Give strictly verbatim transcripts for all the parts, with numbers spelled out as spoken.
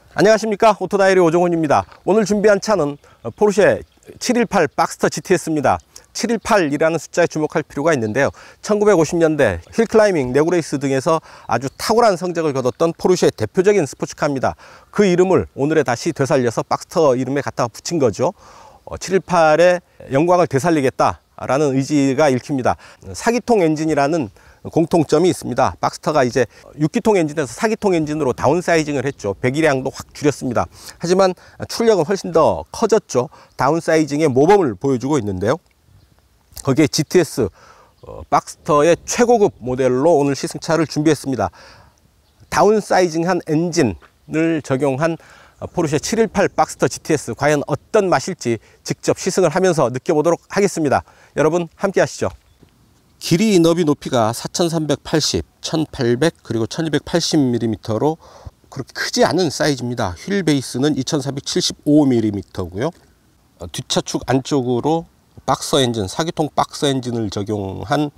안녕하십니까, 오토다이리 오종훈입니다. 오늘 준비한 차는 포르쉐 칠백십팔 박스터 지티에스입니다. 칠백십팔이라는 숫자에 주목할 필요가 있는데요, 천구백오십 년대 힐클라이밍, 내구레이스 등에서 아주 탁월한 성적을 거뒀던 포르쉐의 대표적인 스포츠카입니다. 그 이름을 오늘에 다시 되살려서 박스터 이름에 갖다 붙인 거죠. 칠백십팔의 영광을 되살리겠다라는 의지가 읽힙니다. 사기통 엔진이라는 공통점이 있습니다. 박스터가 이제 육 기통 엔진에서 사 기통 엔진으로 다운사이징을 했죠. 배기량도 확 줄였습니다. 하지만 출력은 훨씬 더 커졌죠. 다운사이징의 모범을 보여주고 있는데요, 거기에 지티에스 어, 박스터의 최고급 모델로 오늘 시승차를 준비했습니다. 다운사이징한 엔진을 적용한 포르쉐 칠백십팔 박스터 지티에스, 과연 어떤 맛일지 직접 시승을 하면서 느껴보도록 하겠습니다. 여러분 함께 하시죠. 길이, 너비, 높이가 사천삼백팔십, 천팔백, 그리고 천이백팔십 밀리미터로 그렇게 크지 않은 사이즈입니다. 휠 베이스는 이천사백칠십오 밀리미터고요. 뒷차축 안쪽으로 박서 엔진, 사 기통 박서 엔진을 적용한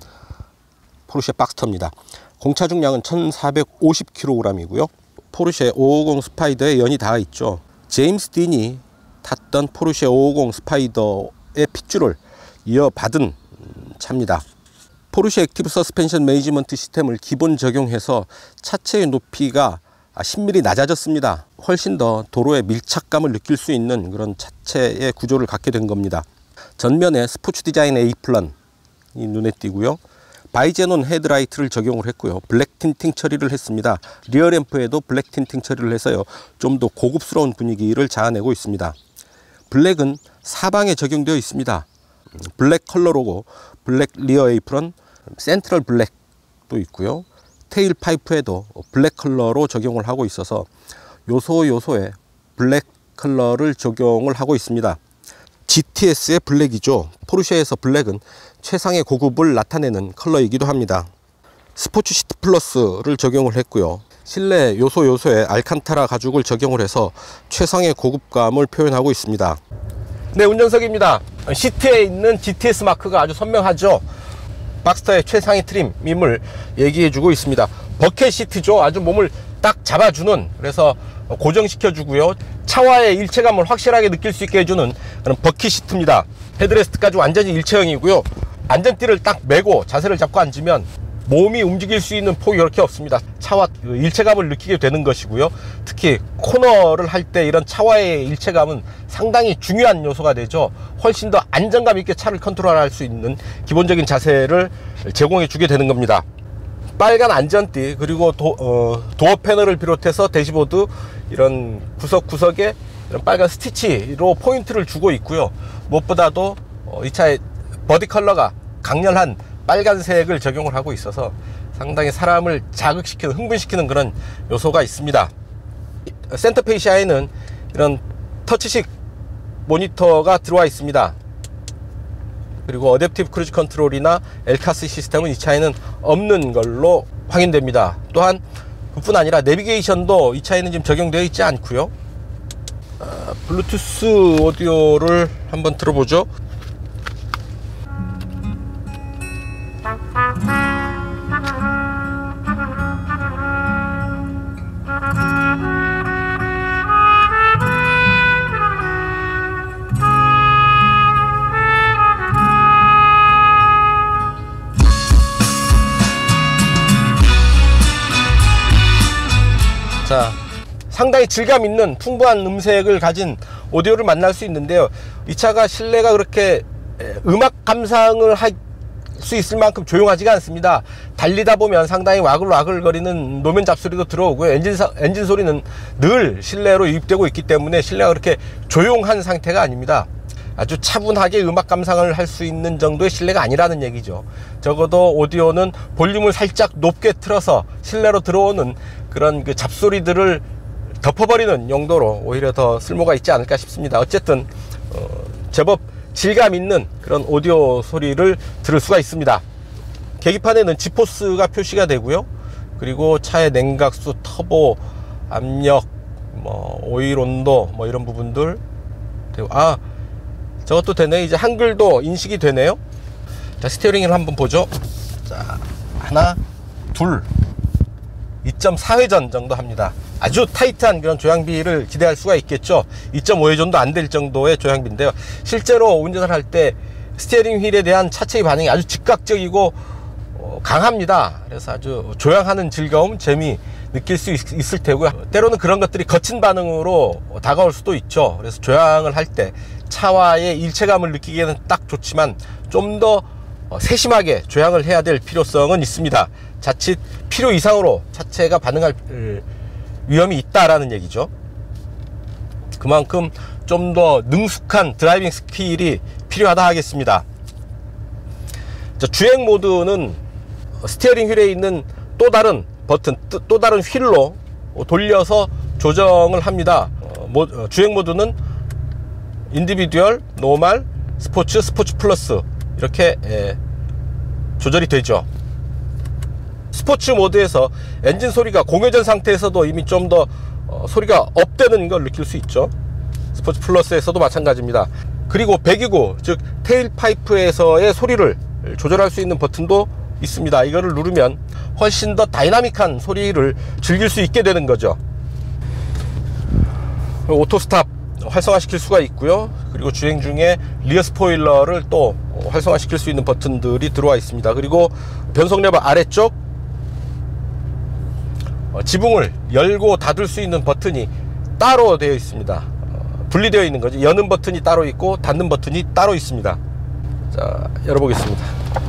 포르쉐 박스터입니다. 공차 중량은 천사백오십 킬로그램이고요. 포르쉐 오백오십 스파이더에 연이 닿아 있죠. 제임스 딘이 탔던 포르쉐 오백오십 스파이더의 핏줄을 이어받은 차입니다. 포르쉐 액티브 서스펜션 매니지먼트 시스템을 기본 적용해서 차체의 높이가 십 밀리미터 낮아졌습니다. 훨씬 더 도로의 밀착감을 느낄 수 있는 그런 차체의 구조를 갖게 된 겁니다. 전면에 스포츠 디자인 에이플런이 눈에 띄고요. 바이제논 헤드라이트를 적용을 했고요. 블랙 틴팅 처리를 했습니다. 리어램프에도 블랙 틴팅 처리를 해서요, 좀 더 고급스러운 분위기를 자아내고 있습니다. 블랙은 사방에 적용되어 있습니다. 블랙 컬러로고, 블랙 리어 에이프런, 센트럴 블랙도 있고요. 테일 파이프에도 블랙 컬러로 적용을 하고 있어서 요소 요소에 블랙 컬러를 적용을 하고 있습니다. 지티에스의 블랙이죠. 포르쉐에서 블랙은 최상의 고급을 나타내는 컬러이기도 합니다. 스포츠 시트 플러스를 적용을 했고요. 실내 요소 요소에 알칸타라 가죽을 적용을 해서 최상의 고급감을 표현하고 있습니다. 네, 운전석입니다. 시트에 있는 지티에스 마크가 아주 선명하죠. 박스터의 최상위 트림임을 얘기해주고 있습니다. 버켓 시트죠. 아주 몸을 딱 잡아주는, 그래서 고정시켜주고요, 차와의 일체감을 확실하게 느낄 수 있게 해주는 그런 버킷 시트입니다. 헤드레스트까지 완전히 일체형이고요. 안전띠를 딱 메고 자세를 잡고 앉으면 몸이 움직일 수 있는 폭이 그렇게 없습니다. 차와 일체감을 느끼게 되는 것이고요. 특히 코너를 할 때 이런 차와의 일체감은 상당히 중요한 요소가 되죠. 훨씬 더 안정감 있게 차를 컨트롤할 수 있는 기본적인 자세를 제공해 주게 되는 겁니다. 빨간 안전띠, 그리고 도, 어, 도어 패널을 비롯해서 대시보드 이런 구석구석에 이런 빨간 스티치로 포인트를 주고 있고요. 무엇보다도 어, 이 차의 버디 컬러가 강렬한 빨간색을 적용을 하고 있어서 상당히 사람을 자극시키는, 흥분시키는 그런 요소가 있습니다. 센터페시아에는 이런 터치식 모니터가 들어와 있습니다. 그리고 어댑티브 크루즈 컨트롤이나 엘카스 시스템은 이 차에는 없는 걸로 확인됩니다. 또한 그뿐 아니라 내비게이션도 이 차에는 지금 적용되어 있지 않고요. 아, 블루투스 오디오를 한번 들어보죠. 자, 상당히 질감 있는 풍부한 음색을 가진 오디오를 만날 수 있는데요, 이 차가 실내가 그렇게 음악 감상을 할 수 있을 만큼 조용하지가 않습니다. 달리다 보면 상당히 와글와글 거리는 노면 잡소리도 들어오고요. 엔진, 사, 엔진 소리는 늘 실내로 유입되고 있기 때문에 실내가 그렇게 조용한 상태가 아닙니다. 아주 차분하게 음악 감상을 할 수 있는 정도의 실내가 아니라는 얘기죠. 적어도 오디오는 볼륨을 살짝 높게 틀어서 실내로 들어오는 그런 그 잡소리들을 덮어버리는 용도로 오히려 더 쓸모가 있지 않을까 싶습니다. 어쨌든 어, 제법 질감 있는 그런 오디오 소리를 들을 수가 있습니다. 계기판에는 지포스가 표시가 되고요. 그리고 차의 냉각수, 터보, 압력, 뭐 오일 온도, 뭐 이런 부분들. 아, 저것도 되네. 이제 한글도 인식이 되네요. 자, 스티어링을 한번 보죠. 자, 하나, 둘. 이 점 사 회전 정도 합니다. 아주 타이트한 그런 조향비를 기대할 수가 있겠죠. 이 점 오 회전도 안 될 정도의 조향비인데요. 실제로 운전을 할 때 스티어링 휠에 대한 차체의 반응이 아주 즉각적이고 어, 강합니다. 그래서 아주 조향하는 즐거움, 재미 느낄 수 있, 있을 테고요. 때로는 그런 것들이 거친 반응으로 다가올 수도 있죠. 그래서 조향을 할 때 차와의 일체감을 느끼기에는 딱 좋지만 좀 더 세심하게 조향을 해야 될 필요성은 있습니다. 자칫 필요 이상으로 차체가 반응할 위험이 있다라는 얘기죠. 그만큼 좀 더 능숙한 드라이빙 스킬이 필요하다 하겠습니다. 자, 주행 모드는 스티어링 휠에 있는 또 다른 버튼, 또 다른 휠로 돌려서 조정을 합니다. 어, 모, 어, 주행 모드는 인디비듀얼, 노멀, 스포츠, 스포츠 플러스 이렇게 예, 조절이 되죠. 스포츠 모드에서 엔진 소리가 공회전 상태에서도 이미 좀 더 어, 소리가 업되는 걸 느낄 수 있죠. 스포츠 플러스에서도 마찬가지입니다. 그리고 배기구, 즉 테일 파이프에서의 소리를 조절할 수 있는 버튼도 있습니다. 이거를 누르면 훨씬 더 다이나믹한 소리를 즐길 수 있게 되는 거죠. 오토 스탑 활성화 시킬 수가 있고요. 그리고 주행 중에 리어 스포일러를 또 활성화 시킬 수 있는 버튼들이 들어와 있습니다. 그리고 변속 레버 아래쪽 지붕을 열고 닫을 수 있는 버튼이 따로 되어 있습니다. 분리되어 있는 거죠. 여는 버튼이 따로 있고 닫는 버튼이 따로 있습니다. 자, 열어보겠습니다.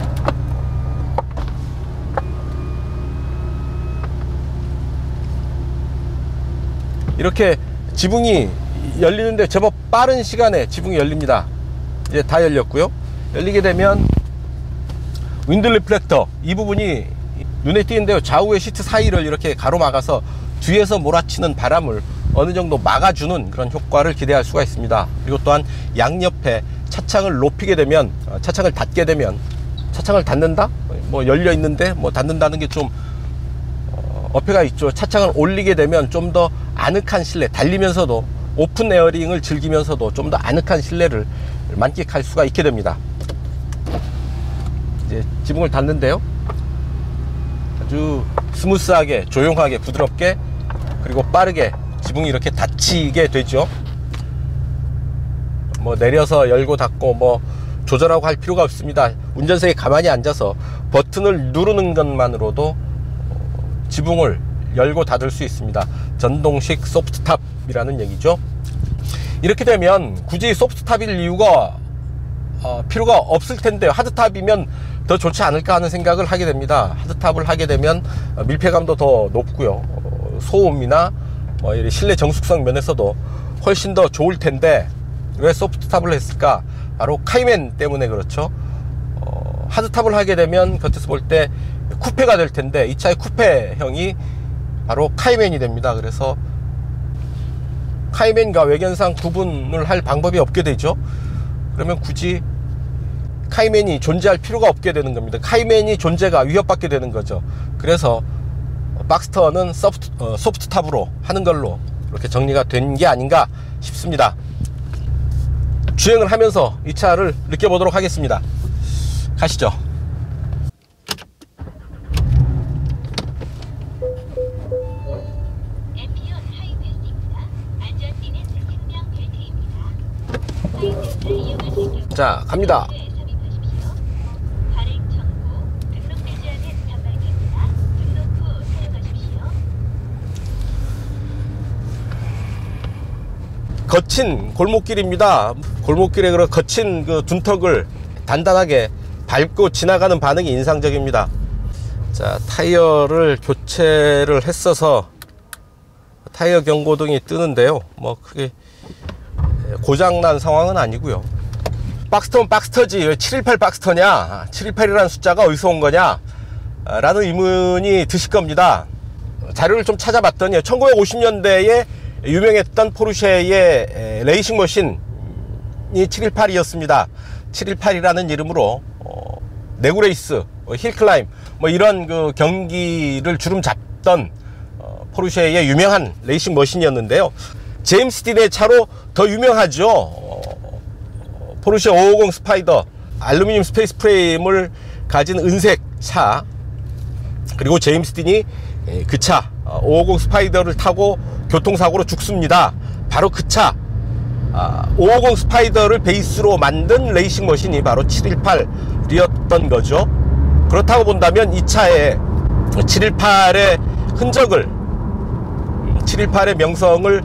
이렇게 지붕이 열리는데 제법 빠른 시간에 지붕이 열립니다. 이제 다 열렸고요. 열리게 되면 윈드 리플렉터 이 부분이 눈에 띄는데요. 좌우의 시트 사이를 이렇게 가로막아서 뒤에서 몰아치는 바람을 어느 정도 막아주는 그런 효과를 기대할 수가 있습니다. 그리고 또한 양옆에 차창을 높이게 되면, 차창을 닫게 되면, 차창을 닫는다? 뭐 열려 있는데 뭐 닫는다는 게 좀 어, 어폐가 있죠. 차창을 올리게 되면 좀 더 아늑한 실내, 달리면서도 오픈 에어링을 즐기면서도 좀 더 아늑한 실내를 만끽할 수가 있게 됩니다. 이제 지붕을 닫는데요. 아주 스무스하게, 조용하게, 부드럽게, 그리고 빠르게 지붕이 이렇게 닫히게 되죠. 뭐 내려서 열고 닫고 뭐 조절하고 할 필요가 없습니다. 운전석에 가만히 앉아서 버튼을 누르는 것만으로도 지붕을 열고 닫을 수 있습니다. 전동식 소프트탑이라는 얘기죠. 이렇게 되면 굳이 소프트탑일 이유가 어, 필요가 없을 텐데 하드탑이면 더 좋지 않을까 하는 생각을 하게 됩니다. 하드탑을 하게 되면 밀폐감도 더 높고요. 어, 소음이나 뭐 실내 정숙성 면에서도 훨씬 더 좋을 텐데 왜 소프트탑을 했을까? 바로 카이맨 때문에 그렇죠. 어, 하드탑을 하게 되면 겉에서 볼 때 쿠페가 될 텐데 이 차의 쿠페형이 바로 카이맨이 됩니다. 그래서 카이맨과 외견상 구분을 할 방법이 없게 되죠. 그러면 굳이 카이맨이 존재할 필요가 없게 되는 겁니다. 카이맨이 존재가 위협받게 되는 거죠. 그래서 박스터는 소프트, 어, 소프트탑으로 하는 걸로 이렇게 정리가 된 게 아닌가 싶습니다. 주행을 하면서 이 차를 느껴보도록 하겠습니다. 가시죠. 자, 갑니다. 거친 골목길입니다. 골목길에 그런 거친 그 둔턱을 단단하게 밟고 지나가는 반응이 인상적입니다. 자, 타이어를 교체를 했어서 타이어 경고등이 뜨는데요. 뭐 크게 고장난 상황은 아니고요. 박스터는 박스터지 왜 칠백십팔 박스터냐, 칠백십팔이라는 숫자가 어디서 온 거냐 라는 의문이 드실 겁니다. 자료를 좀 찾아봤더니 천구백오십 년대에 유명했던 포르쉐의 레이싱 머신이 칠백십팔이었습니다. 칠백십팔이라는 이름으로 어, 내구레이스, 힐클라임 뭐 이런 그 경기를 주름 잡던 어, 포르쉐의 유명한 레이싱 머신이었는데요. 제임스 딘의 차로 더 유명하죠. 어, 포르쉐 오백오십 스파이더 알루미늄 스페이스 프레임을 가진 은색 차, 그리고 제임스 딘이 그 차 오백오십 스파이더를 타고 교통사고로 죽습니다. 바로 그 차 오백오십 스파이더를 베이스로 만든 레이싱 머신이 바로 칠백십팔이었던 거죠. 그렇다고 본다면 이 차에 칠백십팔의 흔적을, 칠백십팔의 명성을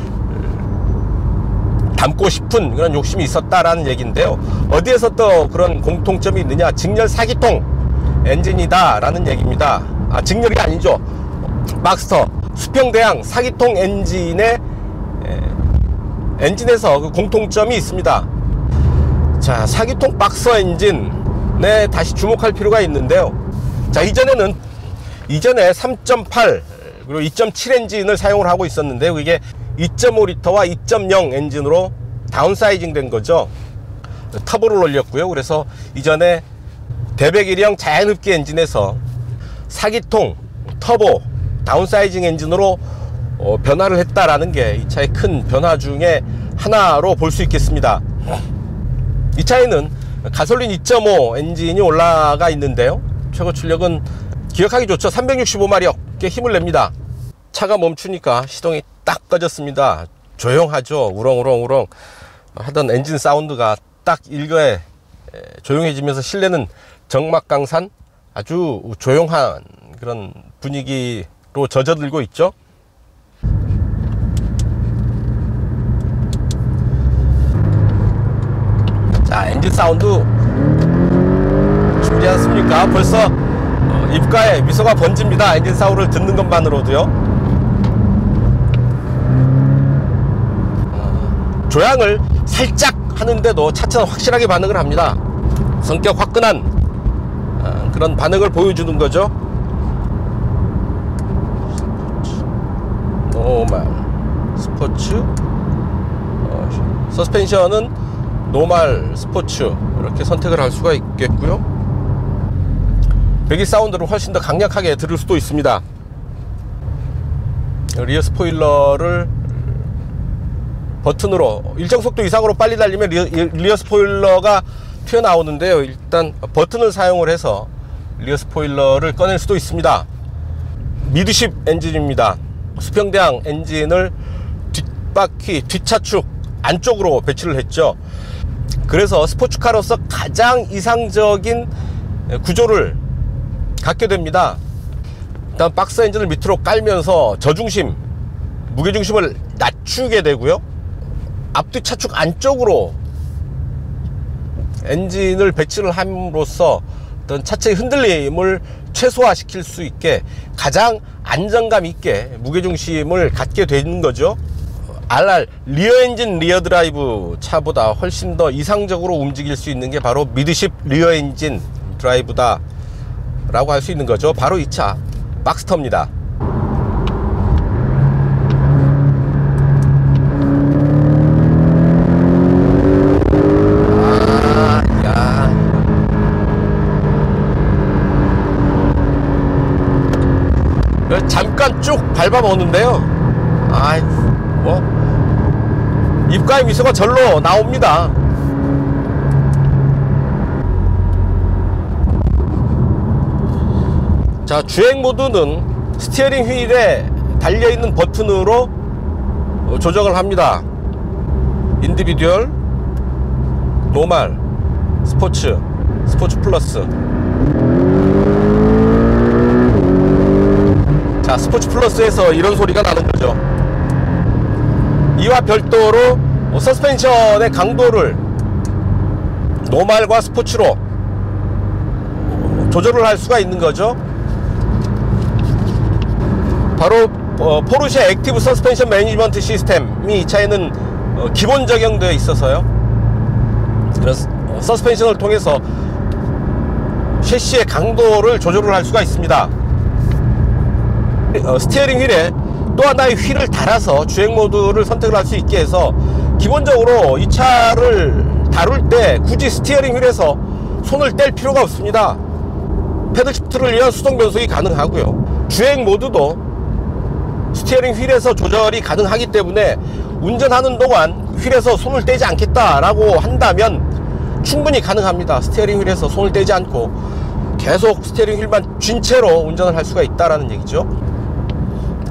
담고 싶은 그런 욕심이 있었다라는 얘기인데요. 어디에서 또 그런 공통점이 있느냐? 직렬 사 기통 엔진이다 라는 얘기입니다. 아, 직렬이 아니죠. 박스터 수평대항 사 기통 엔진의 에, 엔진에서 그 공통점이 있습니다. 자, 사 기통 박스터 엔진에 다시 주목할 필요가 있는데요. 자, 이전에는 이전에 삼 점 팔 그리고 이 점 칠 엔진을 사용을 하고 있었는데요. 이게 이 점 오 리터와 이 점 영 엔진으로 다운사이징 된 거죠. 터보를 올렸고요. 그래서 이전에 대백일형 자연흡기 엔진에서 사 기통 터보 다운사이징 엔진으로 어, 변화를 했다라는 게 이 차의 큰 변화 중에 하나로 볼 수 있겠습니다. 이 차에는 가솔린 이 점 오 엔진이 올라가 있는데요. 최고 출력은 기억하기 좋죠. 삼백육십오 마력의 힘을 냅니다. 차가 멈추니까 시동이 딱 꺼졌습니다. 조용하죠. 우렁우렁우렁 하던 엔진 사운드가 딱 일거에 조용해지면서 실내는 정막강산 아주 조용한 그런 분위기로 젖어들고 있죠. 자, 엔진 사운드 준비하지 않습니까? 벌써 입가에 미소가 번집니다. 엔진 사운드를 듣는 것만으로도요. 조향을 살짝 하는데도 차체는 확실하게 반응을 합니다. 성격 화끈한 그런 반응을 보여주는 거죠. 노멀 스포츠, 어, 서스펜션은 노멀 스포츠 이렇게 선택을 할 수가 있겠고요. 배기 사운드를 훨씬 더 강력하게 들을 수도 있습니다. 리어 스포일러를 버튼으로 일정 속도 이상으로 빨리 달리면 리어, 리어 스포일러가 튀어나오는데요. 일단 버튼을 사용을 해서 리어 스포일러를 꺼낼 수도 있습니다. 미드십 엔진입니다. 수평대항 엔진을 뒷바퀴, 뒷차축 안쪽으로 배치를 했죠. 그래서 스포츠카로서 가장 이상적인 구조를 갖게 됩니다. 일단 박스 엔진을 밑으로 깔면서 저중심, 무게중심을 낮추게 되고요. 앞뒤 차축 안쪽으로 엔진을 배치를 함으로써 어떤 차체의 흔들림을 최소화시킬 수 있게 가장 안정감 있게 무게중심을 갖게 되는 거죠. 알알 리어 엔진 리어 드라이브 차보다 훨씬 더 이상적으로 움직일 수 있는 게 바로 미드십 리어 엔진 드라이브다 라고 할 수 있는 거죠. 바로 이 차 박스터입니다. 잠깐 쭉 밟아 먹는데요. 아이, 뭐 입가에 미소가 절로 나옵니다. 자, 주행 모드는 스티어링 휠에 달려있는 버튼으로 조정을 합니다. 인디비듀얼, 노멀, 스포츠, 스포츠 플러스. 자, 스포츠 플러스에서 이런 소리가 나는 거죠. 이와 별도로 서스펜션의 강도를 노멀과 스포츠로 조절을 할 수가 있는 거죠. 바로 어, 포르쉐 액티브 서스펜션 매니지먼트 시스템이 이 차에는 어, 기본 적용되어 있어서요. 그래서 어, 서스펜션을 통해서 셰시의 강도를 조절을 할 수가 있습니다. 어, 스티어링 휠에 또 하나의 휠을 달아서 주행 모드를 선택을 할 수 있게 해서 기본적으로 이 차를 다룰 때 굳이 스티어링 휠에서 손을 뗄 필요가 없습니다. 패들 시프트를 위한 수동 변속이 가능하고요. 주행 모드도 스티어링 휠에서 조절이 가능하기 때문에 운전하는 동안 휠에서 손을 떼지 않겠다라고 한다면 충분히 가능합니다. 스티어링 휠에서 손을 떼지 않고 계속 스티어링 휠만 쥔 채로 운전을 할 수가 있다라는 얘기죠.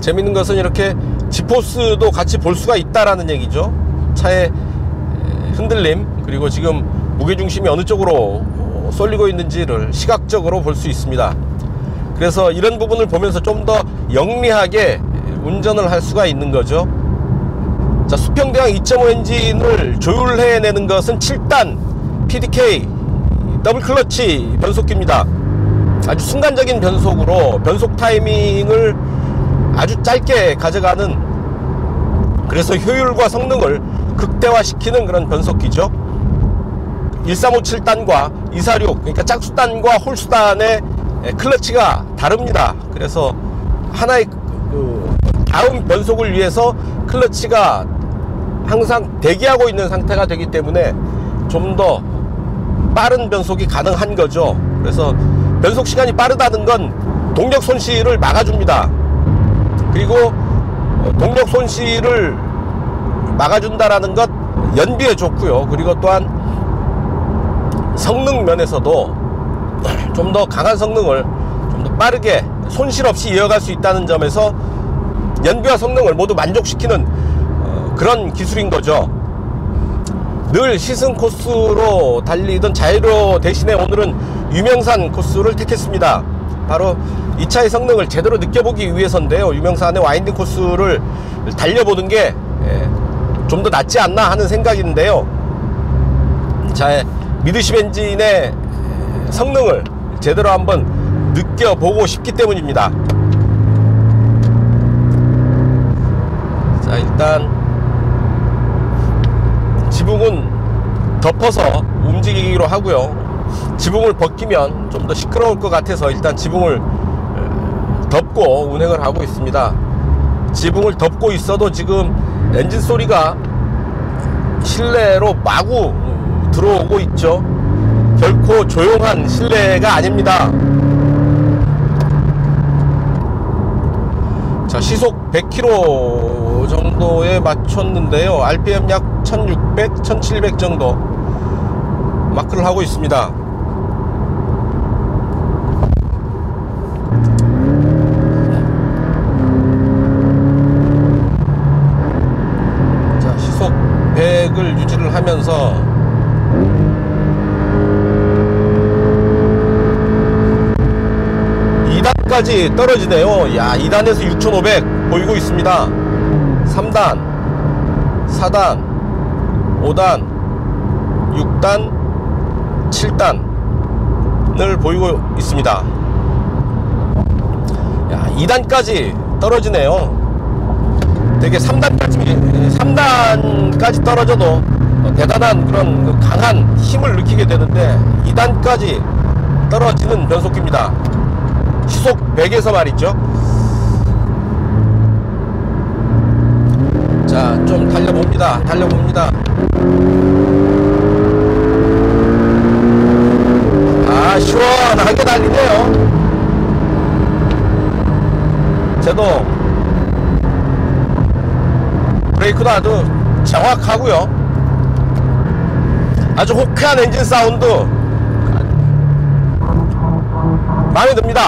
재밌는 것은 이렇게 지포스도 같이 볼 수가 있다라는 얘기죠. 차의 흔들림, 그리고 지금 무게중심이 어느 쪽으로 쏠리고 있는지를 시각적으로 볼 수 있습니다. 그래서 이런 부분을 보면서 좀 더 영리하게 운전을 할 수가 있는 거죠. 자, 수평대항 이 점 오 엔진을 조율해내는 것은 칠 단 피디케이 더블 클러치 변속기입니다. 아주 순간적인 변속으로 변속 타이밍을 아주 짧게 가져가는, 그래서 효율과 성능을 극대화시키는 그런 변속기죠. 일삼오칠 단과 이사육, 그러니까 짝수단과 홀수단의 클러치가 다릅니다. 그래서 하나의 그 다음 변속을 위해서 클러치가 항상 대기하고 있는 상태가 되기 때문에 좀 더 빠른 변속이 가능한 거죠. 그래서 변속 시간이 빠르다는 건 동력 손실을 막아줍니다. 그리고 동력 손실을 막아준다라는 것 연비에 좋고요. 그리고 또한 성능 면에서도 좀 더 강한 성능을 좀 더 빠르게 손실 없이 이어갈 수 있다는 점에서 연비와 성능을 모두 만족시키는 어, 그런 기술인 거죠. 늘 시승 코스로 달리던 자이로 대신에 오늘은 유명산 코스를 택했습니다. 바로 이 차의 성능을 제대로 느껴보기 위해서인데요. 유명산의 와인딩 코스를 달려보는 게 좀 더 낫지 않나 하는 생각인데요. 자, 미드십 엔진의 성능을 제대로 한번 느껴보고 싶기 때문입니다. 자, 일단 지붕은 덮어서 움직이기로 하고요. 지붕을 벗기면 좀 더 시끄러울 것 같아서 일단 지붕을 덮고 운행을 하고 있습니다. 지붕을 덮고 있어도 지금 엔진 소리가 실내로 마구 들어오고 있죠. 결코 조용한 실내가 아닙니다. 자, 시속 백 킬로미터 정도에 맞췄는데요. 알피엠 약 천육백, 천칠백 정도 마크를 하고 있습니다. 자, 시속 백을 유지를 하면서 이 단까지 떨어지네요. 야, 이 단에서 육천오백 보이고 있습니다. 삼 단, 사 단, 오 단, 육 단, 칠 단을 보이고 있습니다. 야, 이 단까지 떨어지네요. 되게 삼 단까지, 삼 단까지 떨어져도 대단한 그런 강한 힘을 느끼게 되는데 이 단까지 떨어지는 변속기입니다. 시속 백에서 말이죠. 자, 좀 달려봅니다. 달려봅니다. 아, 시원하게 달리네요. 제동 브레이크도 아주 정확하고요. 아주 호쾌한 엔진 사운드 마음에 듭니다.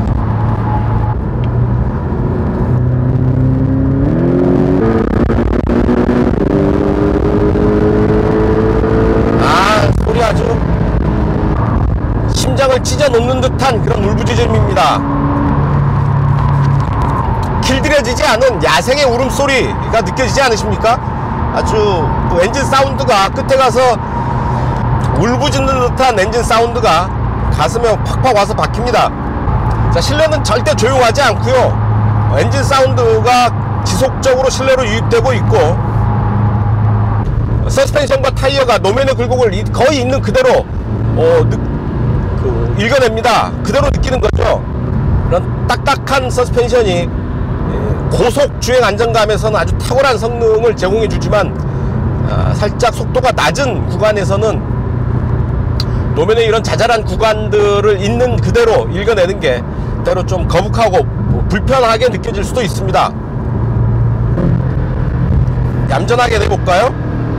아, 소리 아주 심장을 찢어 놓는 듯한 그런 울부짖음입니다. 길들여지지 않은 야생의 울음소리가 느껴지지 않으십니까? 아주 그 엔진 사운드가 끝에 가서 울부짖는 듯한 엔진 사운드가 가슴에 팍팍 와서 박힙니다. 자, 실내는 절대 조용하지 않고요. 엔진 사운드가 지속적으로 실내로 유입되고 있고, 서스펜션과 타이어가 노면의 굴곡을 거의 있는 그대로 어, 느, 그, 읽어냅니다. 그대로 느끼는 거죠. 그런 딱딱한 서스펜션이 고속 주행 안정감에서는 아주 탁월한 성능을 제공해 주지만, 아, 살짝 속도가 낮은 구간에서는 노면의 이런 자잘한 구간들을 있는 그대로 읽어내는 게 때로 좀 거북하고 불편하게 느껴질 수도 있습니다. 얌전하게 내볼까요?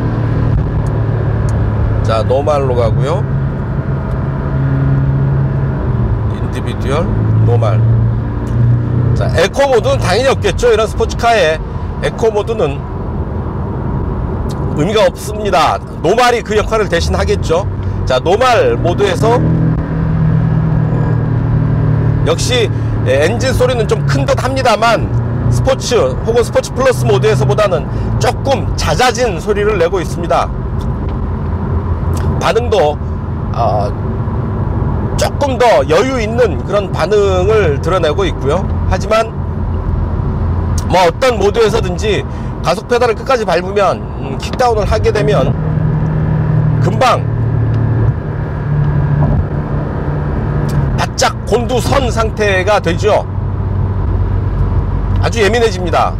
자, 노말로 가고요. 인디비듀얼, 노말. 자, 에코 모드는 당연히 없겠죠. 이런 스포츠카에 에코 모드는 의미가 없습니다. 노말이 그 역할을 대신 하겠죠. 자, 노말 모드에서 역시 엔진 소리는 좀 큰 듯 합니다만 스포츠 혹은 스포츠 플러스 모드에서보다는 조금 잦아진 소리를 내고 있습니다. 반응도 어, 조금 더 여유 있는 그런 반응을 드러내고 있고요. 하지만 뭐 어떤 모드에서든지 가속 페달을 끝까지 밟으면 음, 킥다운을 하게 되면 금방 바짝 곤두선 상태가 되죠. 아주 예민해집니다.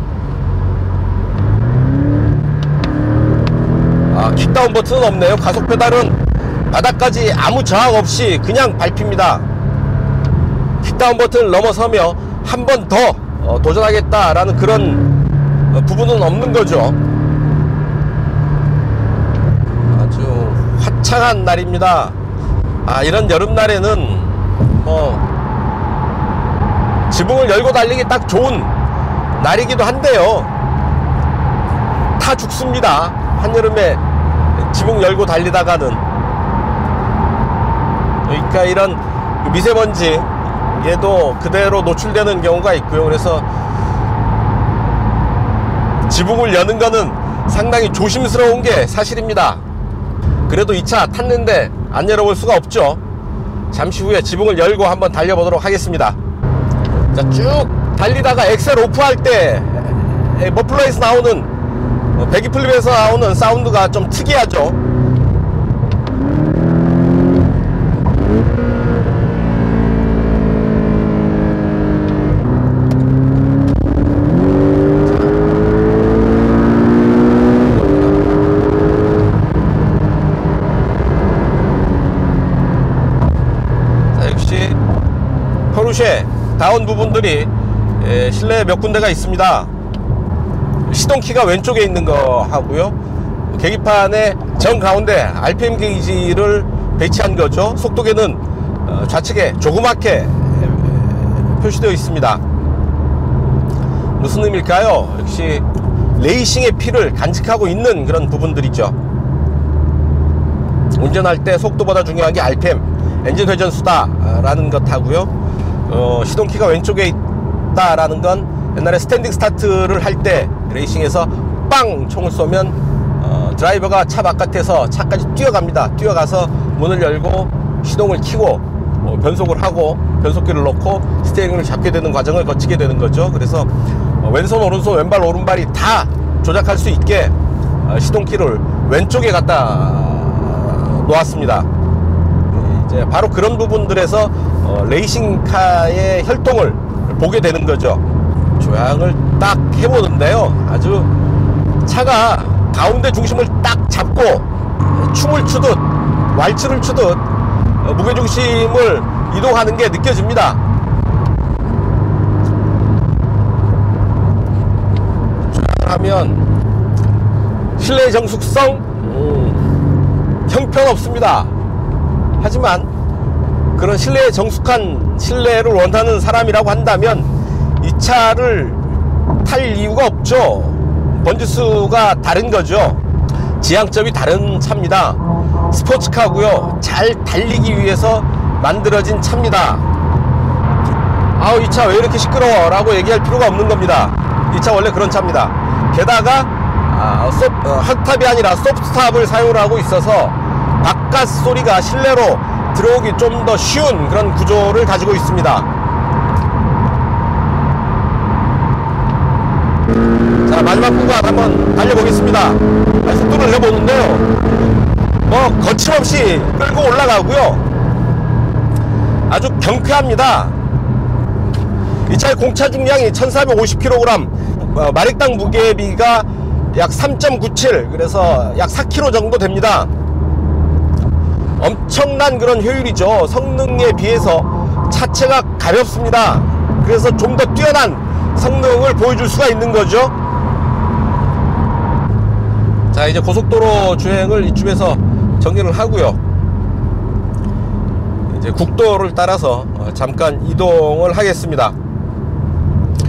아, 킥다운 버튼은 없네요. 가속 페달은 바닥까지 아무 저항 없이 그냥 밟힙니다. 킥다운 버튼을 넘어서며 한 번 더 어, 도전하겠다라는 그런 어, 부분은 없는 거죠. 아주 화창한 날입니다. 아, 이런 여름날에는 뭐 지붕을 열고 달리기 딱 좋은 날이기도 한데요. 타 죽습니다. 한여름에 지붕 열고 달리다가는. 그러니까 이런 미세먼지 얘도 그대로 노출되는 경우가 있고요. 그래서 지붕을 여는 거는 상당히 조심스러운 게 사실입니다. 그래도 이 차 탔는데 안 열어볼 수가 없죠. 잠시 후에 지붕을 열고 한번 달려보도록 하겠습니다. 자, 쭉 달리다가 엑셀 오프할 때 머플러에서 나오는 배기 플립에서 나오는 사운드가 좀 특이하죠. 포르쉐 다운 부분들이 실내에 몇 군데가 있습니다. 시동키가 왼쪽에 있는 거 하고요, 계기판의 정 가운데 알피엠 게이지를 배치한 거죠. 속도계는 좌측에 조그맣게 표시되어 있습니다. 무슨 의미일까요? 역시 레이싱의 피를 간직하고 있는 그런 부분들이죠. 운전할 때 속도보다 중요한 게 알피엠, 엔진 회전 수다 라는 것 하고요, 어, 시동키가 왼쪽에 있다라는 건 옛날에 스탠딩 스타트를 할 때 레이싱에서 빵 총을 쏘면 어, 드라이버가 차 바깥에서 차까지 뛰어갑니다. 뛰어가서 문을 열고 시동을 켜고 어, 변속을 하고 변속기를 넣고 스티어링을 잡게 되는 과정을 거치게 되는 거죠. 그래서 어, 왼손 오른손 왼발 오른발이 다 조작할 수 있게 어, 시동키를 왼쪽에 갖다 놓았습니다. 이제 바로 그런 부분들에서 어, 레이싱카의 혈통을 보게 되는 거죠. 조향을 딱 해보는데요, 아주 차가 가운데 중심을 딱 잡고 춤을 추듯 왈츠를 추듯 어, 무게중심을 이동하는 게 느껴집니다. 조향하면 실내 정숙성 음, 형편없습니다. 하지만 그런 실내에 정숙한 실내를 원하는 사람이라고 한다면 이 차를 탈 이유가 없죠. 번지수가 다른 거죠. 지향점이 다른 차입니다. 스포츠카고요, 잘 달리기 위해서 만들어진 차입니다. 아우, 이 차 왜 이렇게 시끄러워 라고 얘기할 필요가 없는 겁니다. 이 차 원래 그런 차입니다. 게다가 아, 소, 어, 핫탑이 아니라 소프트탑을 사용을 하고 있어서 바깥 소리가 실내로 들어오기 좀 더 쉬운 그런 구조를 가지고 있습니다. 자, 마지막 구간 한번 달려보겠습니다. 속도를 내보는데요, 뭐 거침없이 끌고 올라가고요, 아주 경쾌합니다. 이 차의 공차 중량이 천사백오십 킬로그램, 어, 마력당 무게비가 약 삼 점 구칠, 그래서 약 사 킬로그램 정도 됩니다. 엄청난 그런 효율이죠. 성능에 비해서 차체가 가볍습니다. 그래서 좀 더 뛰어난 성능을 보여줄 수가 있는 거죠. 자, 이제 고속도로 주행을 이쯤에서 정리를 하고요, 이제 국도를 따라서 잠깐 이동을 하겠습니다.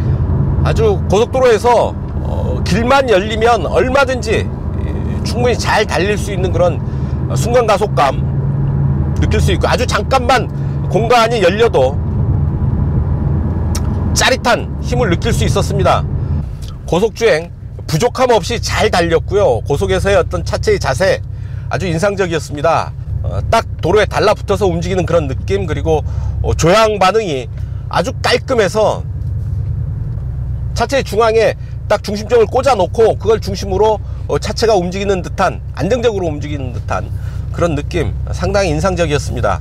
아주 고속도로에서 어, 길만 열리면 얼마든지 충분히 잘 달릴 수 있는 그런 순간 가속감 느낄 수 있고, 아주 잠깐만 공간이 열려도 짜릿한 힘을 느낄 수 있었습니다. 고속주행 부족함 없이 잘 달렸고요. 고속에서의 어떤 차체의 자세 아주 인상적이었습니다. 어, 딱 도로에 달라붙어서 움직이는 그런 느낌, 그리고 어, 조향 반응이 아주 깔끔해서 차체의 중앙에 딱 중심점을 꽂아 놓고 그걸 중심으로 어, 차체가 움직이는 듯한, 안정적으로 움직이는 듯한 그런 느낌, 상당히 인상적이었습니다.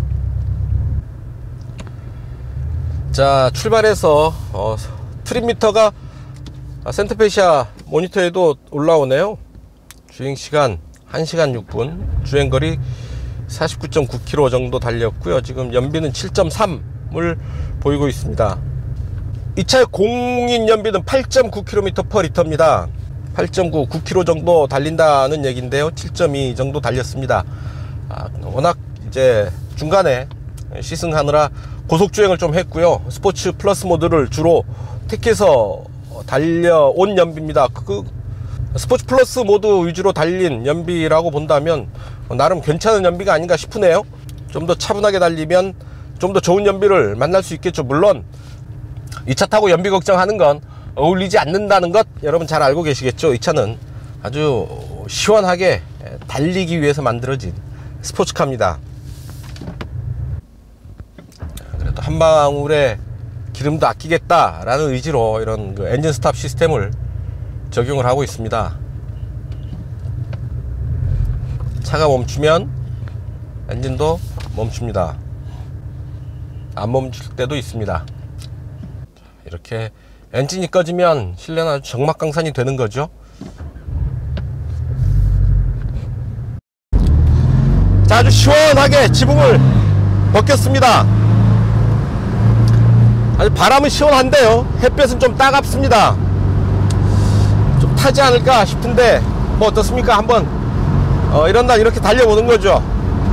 자, 출발해서 어, 트립미터가 센터페시아 모니터에도 올라오네요. 주행시간 한 시간 육 분, 주행거리 사십구 점 구 킬로미터 정도 달렸고요. 지금 연비는 칠 점 삼을 보이고 있습니다. 이 차의 공인 연비는 팔 점 구 킬로미터 퍼 리터입니다. 팔 점 구, 구 킬로미터 정도 달린다는 얘기인데요. 칠 점 이 정도 달렸습니다. 아, 워낙 이제 중간에 시승하느라 고속주행을 좀 했고요. 스포츠 플러스 모드를 주로 택해서 달려온 연비입니다. 그 스포츠 플러스 모드 위주로 달린 연비라고 본다면 나름 괜찮은 연비가 아닌가 싶으네요. 좀 더 차분하게 달리면 좀 더 좋은 연비를 만날 수 있겠죠. 물론 이 차 타고 연비 걱정하는 건 어울리지 않는다는 것 여러분 잘 알고 계시겠죠. 이 차는 아주 시원하게 달리기 위해서 만들어진 스포츠카입니다. 그래도 한 방울에 기름도 아끼겠다라는 의지로 이런 그 엔진 스탑 시스템을 적용을 하고 있습니다. 차가 멈추면 엔진도 멈춥니다. 안 멈출 때도 있습니다. 이렇게 엔진이 꺼지면 실내는 아주 적막강산이 되는 거죠. 자, 아주 시원하게 지붕을 벗겼습니다. 아주 바람은 시원한데요, 햇볕은 좀 따갑습니다. 좀 타지 않을까 싶은데 뭐 어떻습니까? 한번 어, 이런 날 이렇게 달려보는 거죠.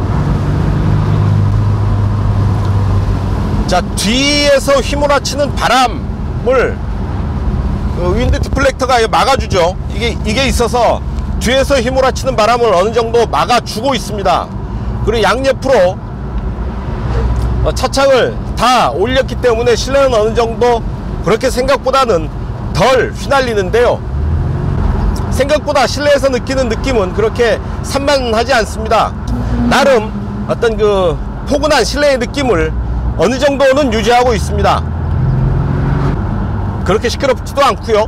자, 뒤에서 휘몰아치는 바람을 그 윈드 디플렉터가 막아주죠. 이게 이게 있어서 뒤에서 휘몰아치는 바람을 어느 정도 막아주고 있습니다. 그리고 양옆으로 어, 차창을 다 올렸기 때문에 실내는 어느 정도 그렇게 생각보다는 덜 휘날리는데요. 생각보다 실내에서 느끼는 느낌은 그렇게 산만하지 않습니다. 나름 어떤 그 포근한 실내의 느낌을 어느 정도는 유지하고 있습니다. 그렇게 시끄럽지도 않고요.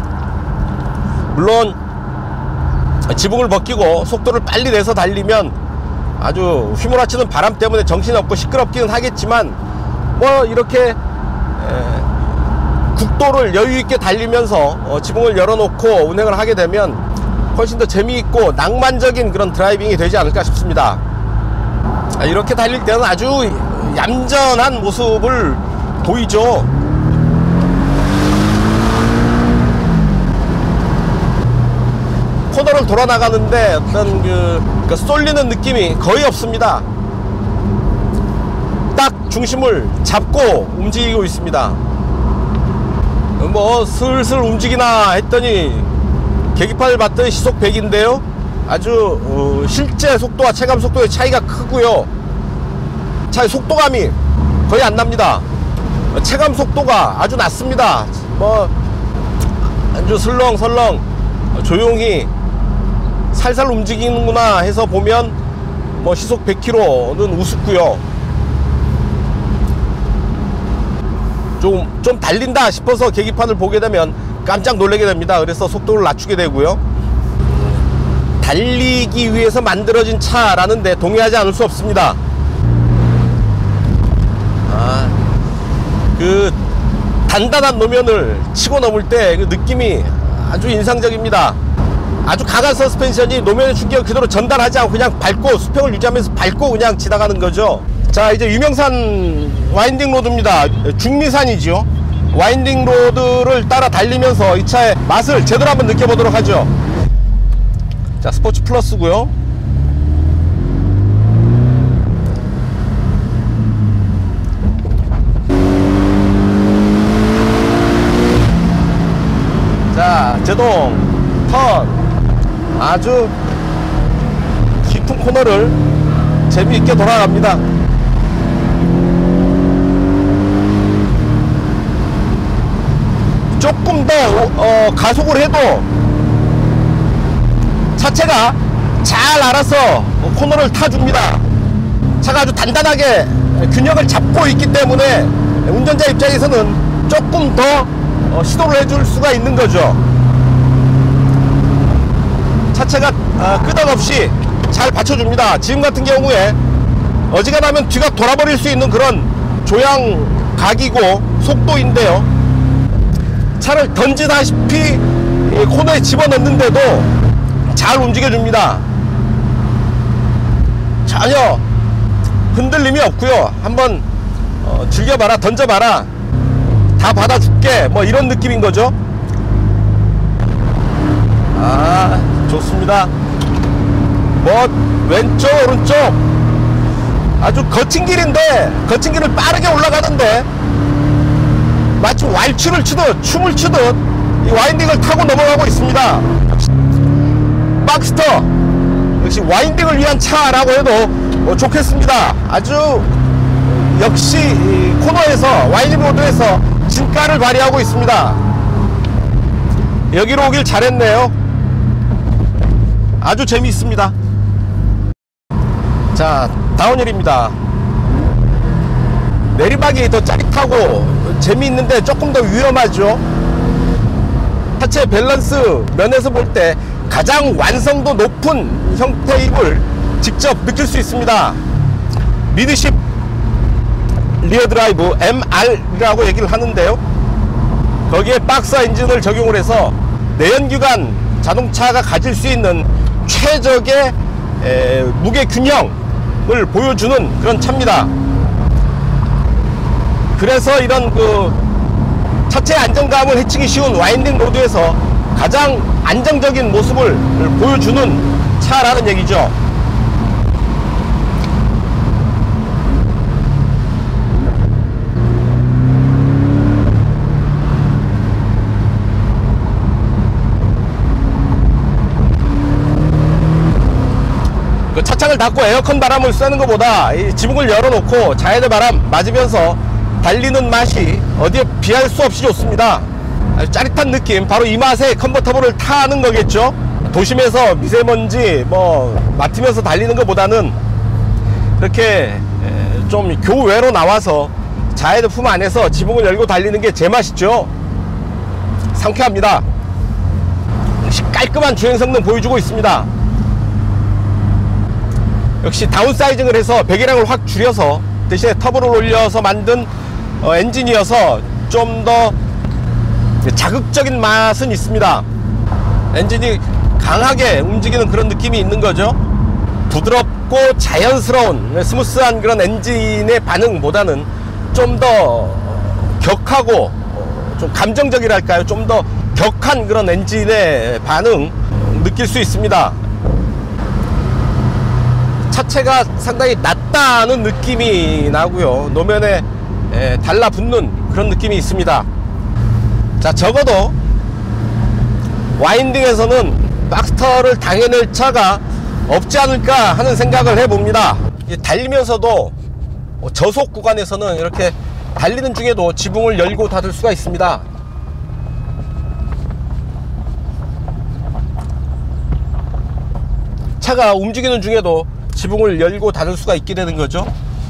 물론 지붕을 벗기고 속도를 빨리 내서 달리면 아주 휘몰아치는 바람 때문에 정신없고 시끄럽기는 하겠지만, 뭐 이렇게 에, 국도를 여유있게 달리면서 어, 지붕을 열어놓고 운행을 하게 되면 훨씬 더 재미있고 낭만적인 그런 드라이빙이 되지 않을까 싶습니다. 아, 이렇게 달릴 때는 아주 얌전한 모습을 보이죠. 코너를 돌아 나가는데 어떤 그, 그 쏠리는 느낌이 거의 없습니다. 딱 중심을 잡고 움직이고 있습니다. 뭐 슬슬 움직이나 했더니 계기판을 봤더니 시속 백인데요 아주 어, 실제 속도와 체감 속도의 차이가 크고요. 차의 속도감이 거의 안 납니다. 체감 속도가 아주 낮습니다. 뭐 아주 슬렁설렁 조용히 살살 움직이는구나 해서 보면 뭐 시속 백 킬로미터는 우습고요. 좀, 좀 달린다 싶어서 계기판을 보게 되면 깜짝 놀라게 됩니다. 그래서 속도를 낮추게 되고요. 달리기 위해서 만들어진 차라는 데 동의하지 않을 수 없습니다. 아, 그 단단한 노면을 치고 넘을 때 그 느낌이 아주 인상적입니다. 아주 강한 서스펜션이 노면의 충격을 그대로 전달하지 않고 그냥 밟고 수평을 유지하면서 밟고 그냥 지나가는 거죠. 자, 이제 유명산 와인딩 로드입니다. 중미산이죠. 와인딩 로드를 따라 달리면서 이 차의 맛을 제대로 한번 느껴보도록 하죠. 자, 스포츠 플러스고요. 제동, 턴, 아주 깊은 코너를 재미있게 돌아갑니다. 조금 더 어, 가속을 해도 차체가 잘 알아서 코너를 타줍니다. 차가 아주 단단하게 균형을 잡고 있기 때문에 운전자 입장에서는 조금 더 어, 시도를 해줄 수가 있는 거죠. 차체가 어, 끄덕없이 잘 받쳐줍니다. 지금 같은 경우에 어지간하면 뒤가 돌아버릴 수 있는 그런 조향 각이고 속도인데요, 차를 던지다시피 코너에 집어넣는데도 잘 움직여줍니다. 전혀 흔들림이 없고요. 한번 어, 즐겨봐라, 던져봐라, 다 받아줄게, 뭐 이런 느낌인 거죠. 아, 좋습니다. 뭐 왼쪽 오른쪽 아주 거친 길인데, 거친 길을 빠르게 올라가는데 마치 왈츠를 추듯 춤을 추듯 이 와인딩을 타고 넘어가고 있습니다. 박스터 역시 와인딩을 위한 차라고 해도 뭐 좋겠습니다. 아주 역시 이 코너에서 와인딩 모드에서 진가를 발휘하고 있습니다. 여기로 오길 잘했네요. 아주 재미있습니다. 자, 다운힐입니다. 내리막이 더 짜릿하고 재미있는데 조금 더 위험하죠. 차체 밸런스 면에서 볼 때 가장 완성도 높은 형태의 힘을 직접 느낄 수 있습니다. 미드십 리어 드라이브 엠알이라고 얘기를 하는데요, 거기에 박스 엔진을 적용을 해서 내연기관 자동차가 가질 수 있는 최적의 에, 무게 균형을 보여주는 그런 차입니다. 그래서 이런 그 차체 안정감을 해치기 쉬운 와인딩 로드에서 가장 안정적인 모습을 보여주는 차라는 얘기죠. 그 차창을 닫고 에어컨 바람을 쐬는 것보다 이 지붕을 열어놓고 자연의 바람 맞으면서 달리는 맛이 어디에 비할 수 없이 좋습니다. 아주 짜릿한 느낌, 바로 이 맛에 컨버터블을 타는 거겠죠. 도심에서 미세먼지 뭐 맡으면서 달리는 것보다는 그렇게 좀 교외로 나와서 자연의 품 안에서 지붕을 열고 달리는 게 제 맛이죠. 상쾌합니다. 역시 깔끔한 주행 성능 보여주고 있습니다. 역시 다운사이징을 해서 배기량을 확 줄여서 대신에 터보를 올려서 만든 어, 엔진이어서 좀 더 자극적인 맛은 있습니다. 엔진이 강하게 움직이는 그런 느낌이 있는 거죠. 부드럽고 자연스러운 스무스한 그런 엔진의 반응보다는 좀 더 격하고 좀 감정적이랄까요, 좀 더 격한 그런 엔진의 반응 느낄 수 있습니다. 차체가 상당히 낮다는 느낌이 나고요, 노면에 에, 달라붙는 그런 느낌이 있습니다. 자, 적어도 와인딩에서는 박스터를 당해낼 차가 없지 않을까 하는 생각을 해봅니다. 달리면서도 저속 구간에서는 이렇게 달리는 중에도 지붕을 열고 닫을 수가 있습니다. 차가 움직이는 중에도 지붕을 열고 닫을 수가 있게 되는 거죠.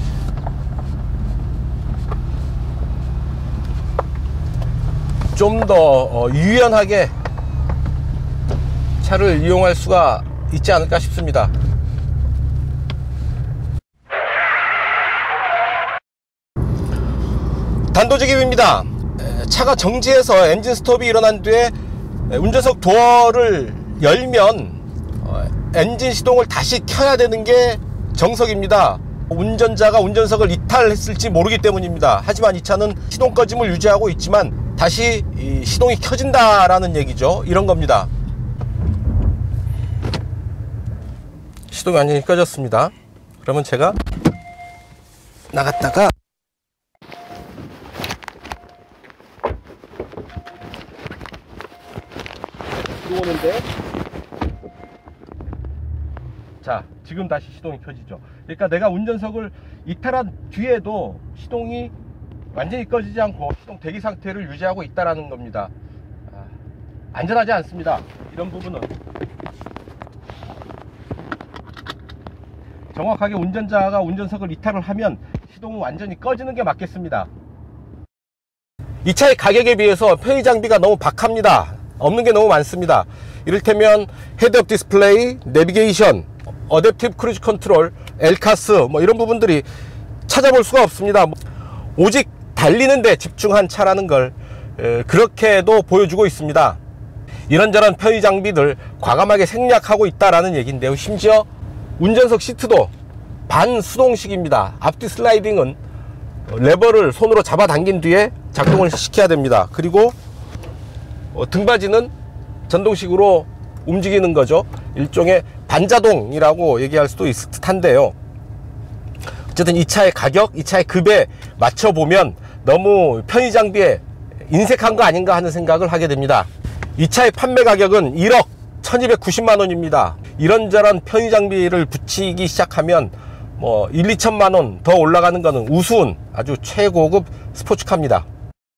좀 더 유연하게 차를 이용할 수가 있지 않을까 싶습니다. 단도직입입니다. 차가 정지해서 엔진 스톱이 일어난 뒤에 운전석 도어를 열면 엔진 시동을 다시 켜야 되는 게 정석입니다. 운전자가 운전석을 이탈했을지 모르기 때문입니다. 하지만 이 차는 시동 꺼짐을 유지하고 있지만 다시 이 시동이 켜진다라는 얘기죠. 이런 겁니다. 시동이 완전히 꺼졌습니다. 그러면 제가 나갔다가 들어오는데, 자, 지금 다시 시동이 켜지죠. 그러니까 내가 운전석을 이탈한 뒤에도 시동이 완전히 꺼지지 않고 시동 대기 상태를 유지하고 있다는 겁니다. 아, 안전하지 않습니다. 이런 부분은 정확하게 운전자가 운전석을 이탈을 하면 시동은 완전히 꺼지는 게 맞겠습니다. 이 차의 가격에 비해서 편의 장비가 너무 박합니다. 없는 게 너무 많습니다. 이를테면 헤드업 디스플레이, 내비게이션, 어댑티브 크루즈 컨트롤, 엘카스 뭐 이런 부분들이 찾아볼 수가 없습니다. 오직 달리는 데 집중한 차라는 걸 에, 그렇게도 보여주고 있습니다. 이런저런 편의 장비들 과감하게 생략하고 있다라는 얘기인데요. 심지어 운전석 시트도 반수동식입니다. 앞뒤 슬라이딩은 레버를 손으로 잡아당긴 뒤에 작동을 시켜야 됩니다. 그리고 어, 등받이는 전동식으로 움직이는 거죠. 일종의 반자동이라고 얘기할 수도 있을 듯한데요. 어쨌든 이 차의 가격, 이 차의 급에 맞춰보면 너무 편의 장비에 인색한 거 아닌가 하는 생각을 하게 됩니다. 이 차의 판매 가격은 일억 천이백구십만 원입니다. 이런저런 편의 장비를 붙이기 시작하면 뭐 일, 이천만 원 더 올라가는 거는 우스운 아주 최고급 스포츠카입니다.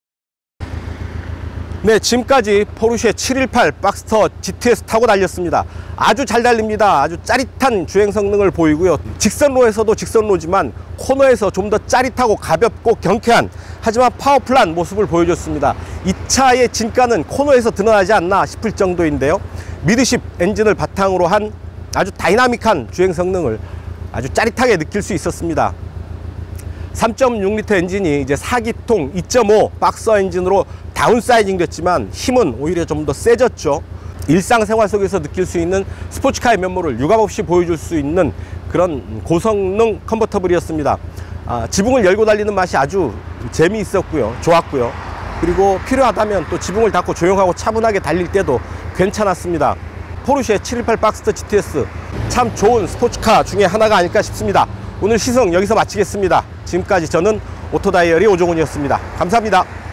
네, 지금까지 포르쉐 칠백십팔 박스터 지티에스 타고 달렸습니다. 아주 잘 달립니다. 아주 짜릿한 주행 성능을 보이고요. 직선로에서도 직선로지만 코너에서 좀 더 짜릿하고 가볍고 경쾌한, 하지만 파워풀한 모습을 보여줬습니다. 이 차의 진가는 코너에서 드러나지 않나 싶을 정도인데요. 미드십 엔진을 바탕으로 한 아주 다이나믹한 주행 성능을 아주 짜릿하게 느낄 수 있었습니다. 삼 점 육 리터 엔진이 이제 사 기통 이 점 오 박서 엔진으로 다운사이징 됐지만 힘은 오히려 좀 더 세졌죠. 일상생활 속에서 느낄 수 있는 스포츠카의 면모를 유감없이 보여줄 수 있는 그런 고성능 컨버터블이었습니다. 아, 지붕을 열고 달리는 맛이 아주 재미있었고요. 좋았고요. 그리고 필요하다면 또 지붕을 닫고 조용하고 차분하게 달릴 때도 괜찮았습니다. 포르쉐 칠백십팔 박스터 지티에스 참 좋은 스포츠카 중에 하나가 아닐까 싶습니다. 오늘 시승 여기서 마치겠습니다. 지금까지 저는 오토다이어리 오종훈이었습니다. 감사합니다.